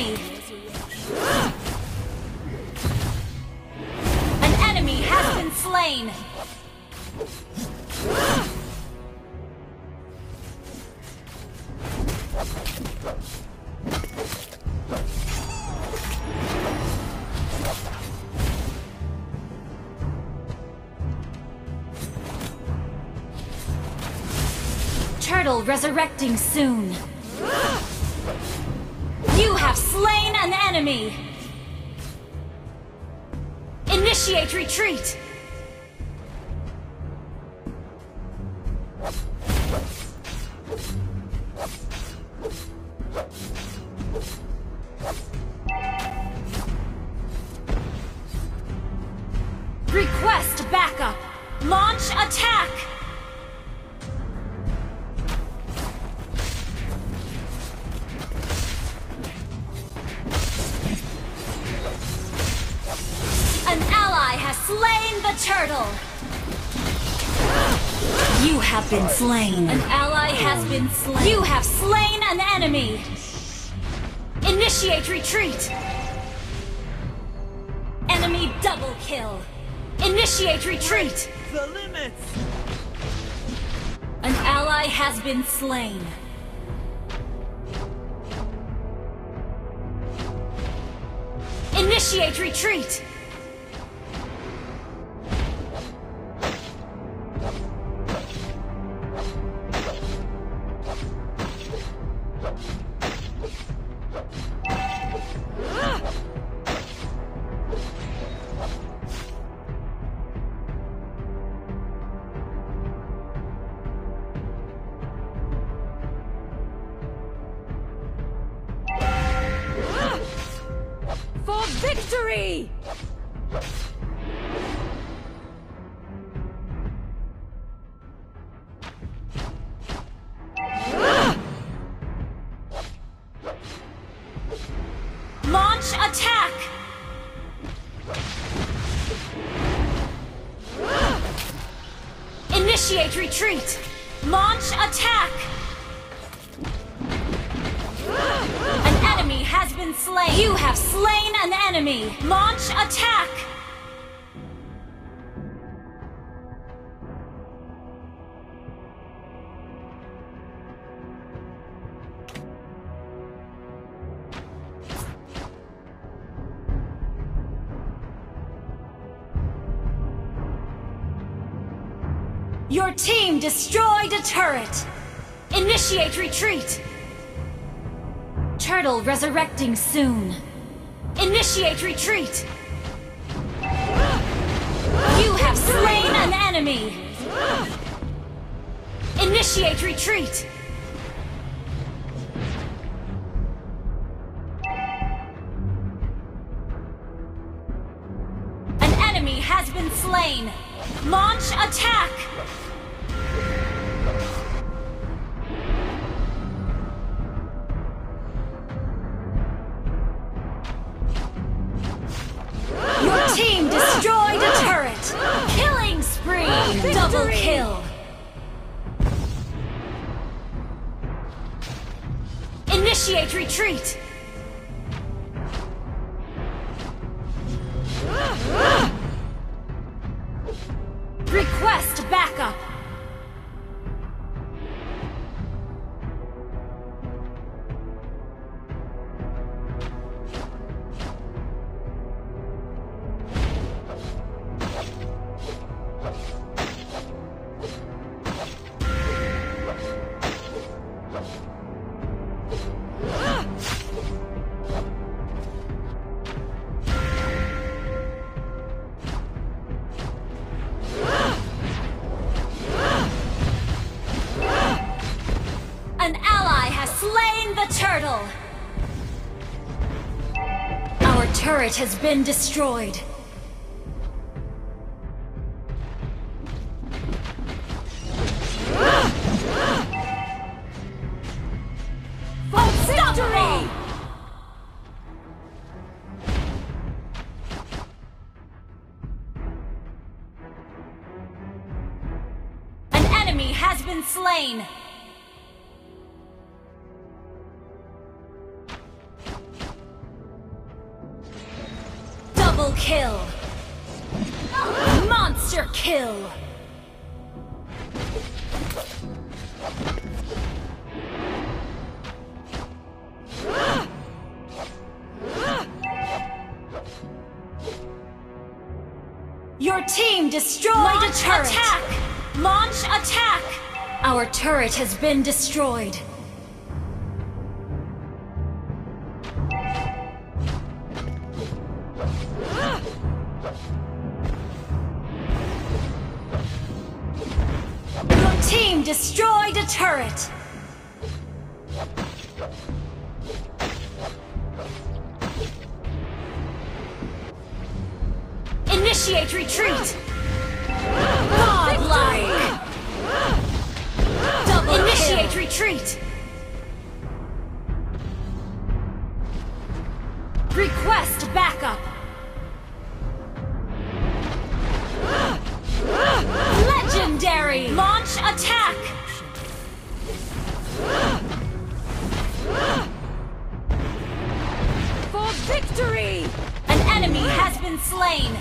enemy! An enemy has been slain! Turtle resurrecting soon. You have slain an enemy! Initiate retreat! Request backup! Launch attack! An ally has slain the turtle! You have been slain. An ally has been slain. You have slain an enemy! Initiate retreat! Enemy double kill! Initiate retreat! The limits! An ally has been slain. Initiate retreat! For victory! Launch attack! Initiate retreat! Launch attack! An enemy has been slain! You have slain an enemy! Launch attack! Your team destroyed a turret! Initiate retreat! Turtle resurrecting soon. Initiate retreat! You have slain an enemy! Initiate retreat! An enemy has been slain! Launch attack! Your team destroyed a turret! Killing spree! Double kill! Initiate retreat! Request backup! An ally has slain the turtle! Our turret has been destroyed. Unstoppable! An enemy has been slain! Double kill! Monster kill! Your team destroyed a turret! Attack! Launch attack! Our turret has been destroyed. Your team destroyed a turret! Initiate retreat! Godlike! Double Initiate kill. Retreat! Request backup! Legendary! Launch attack! For victory! An enemy has been slain!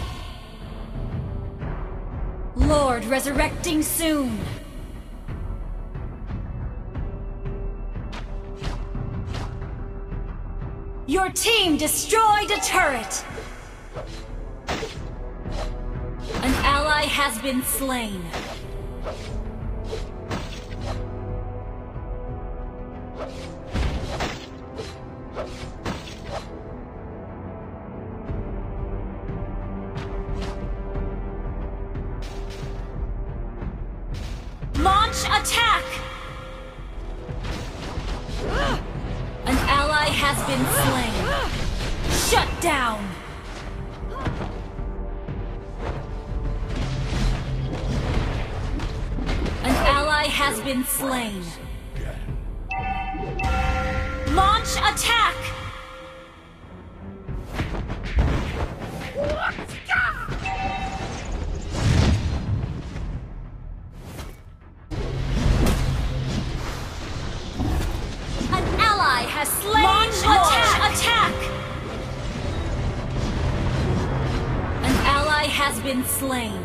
Lord resurrecting soon! Your team destroyed a turret! An ally has been slain. Launch attack! An ally has been slain. Shut down! An ally has been slain. Launch attack! Has slain. Launch attack! An ally has been slain.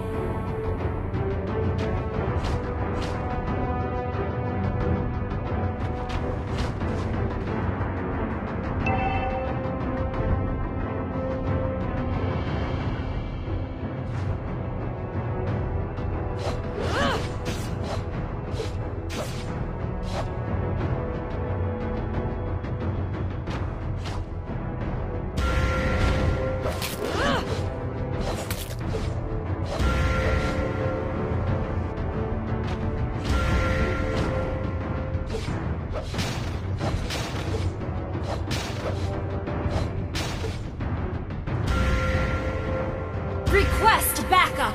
Request backup!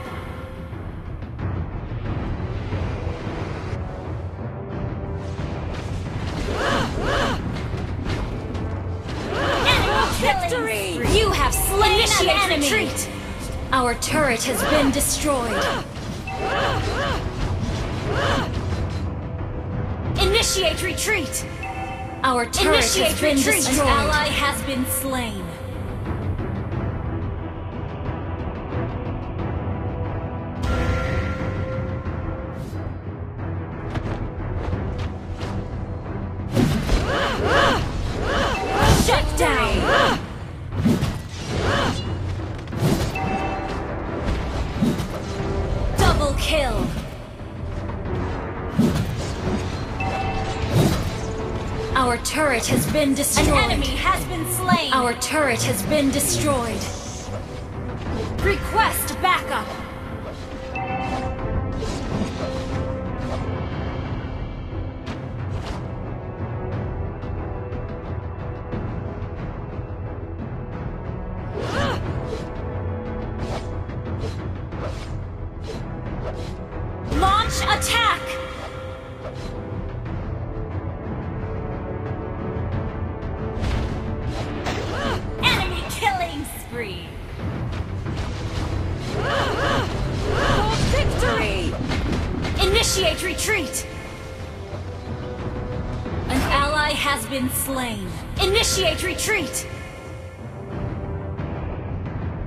Enemy victory! You have slain an enemy! Retreat. Our turret has been destroyed. Initiate retreat! Our turret has been destroyed. An ally has been slain. Shut down! Double kill! Our turret has been destroyed. An enemy has been slain. Our turret has been destroyed. Request backup. Launch attack. Spree. For victory! Initiate retreat! An ally has been slain. Initiate retreat!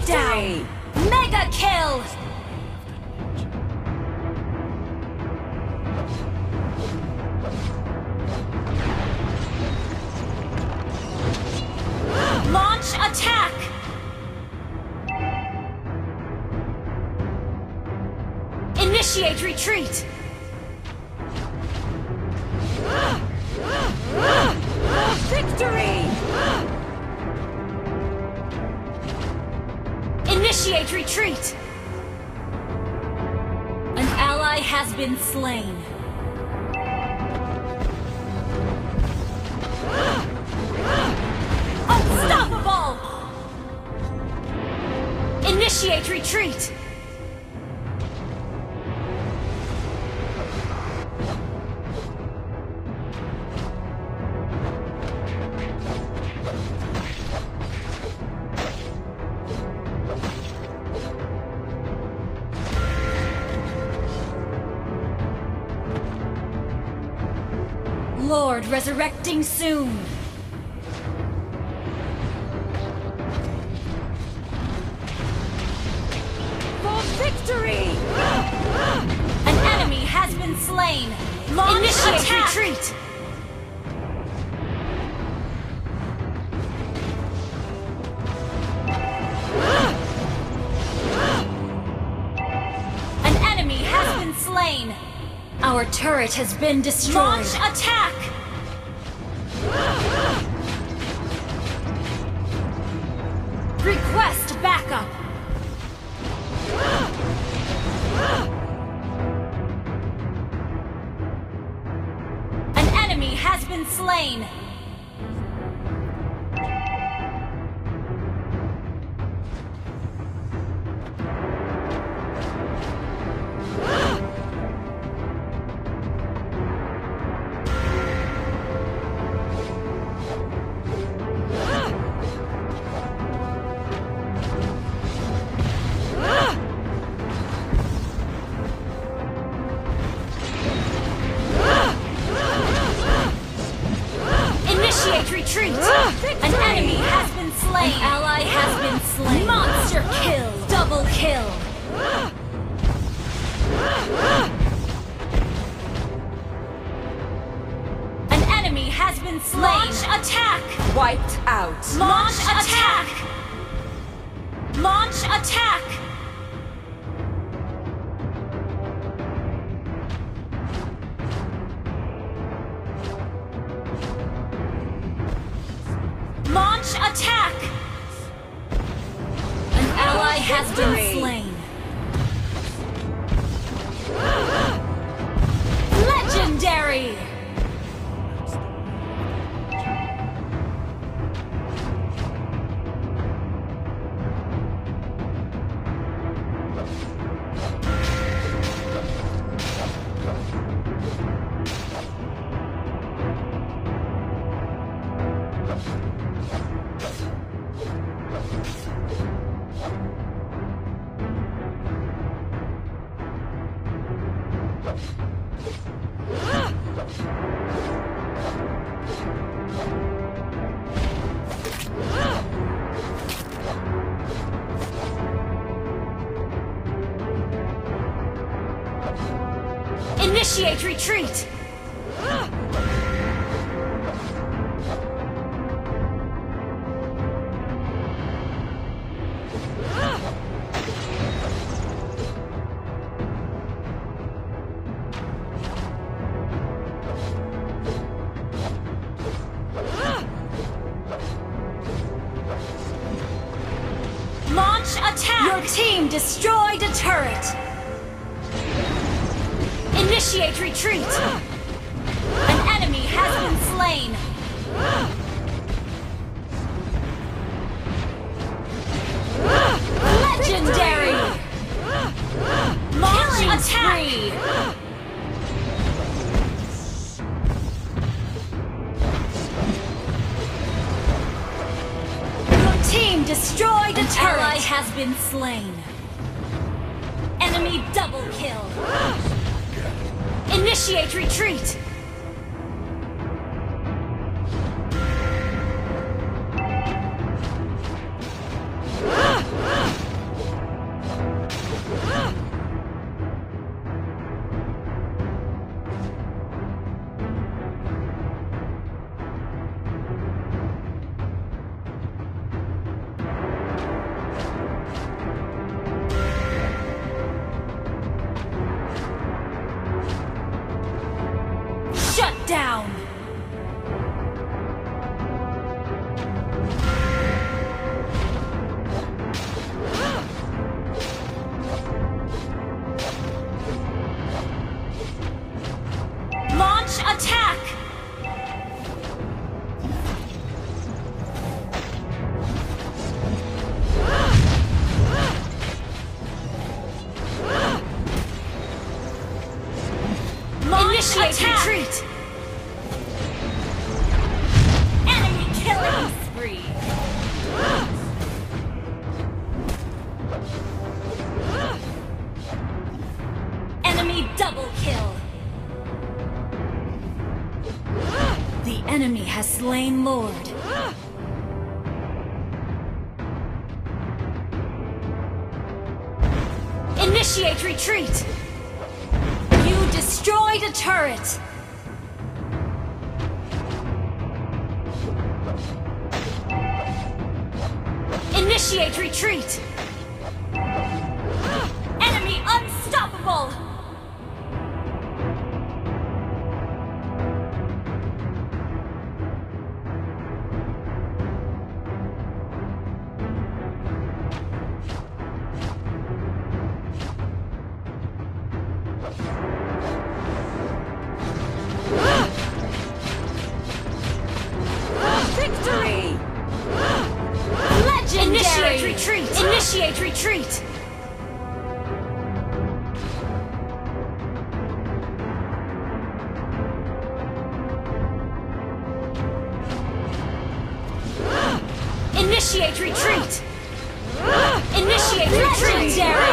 down! Mega kill! Launch attack! Initiate retreat! Victory! Initiate retreat! An ally has been slain. Unstoppable! Initiate retreat! Lord resurrecting soon. For victory! An enemy has been slain. Initiate attack. Retreat. An enemy has been slain. Our turret has been destroyed. Launch attack! Request backup! An enemy has been slain! Retreat! An enemy has been slain! An ally has been slain! Monster kill! Double kill! An enemy has been slain! Launch attack! Wiped out! Launch attack! Launch attack! Launch attack! An ally has been slain. Legendary! Initiate retreat! Launch attack! Your team destroyed a turret! Initiate retreat! An enemy has been slain! Legendary! Launch attack! Your team destroyed a turret! An ally has been slain. Enemy double kill! Initiate retreat! Initiate retreat! Enemy killing spree! Enemy double kill! The enemy has slain Lord. Initiate retreat! You destroyed a turret! Initiate retreat! Enemy unstoppable! Victory! Legendary! Initiate retreat! Initiate retreat! Initiate retreat! Initiate retreat!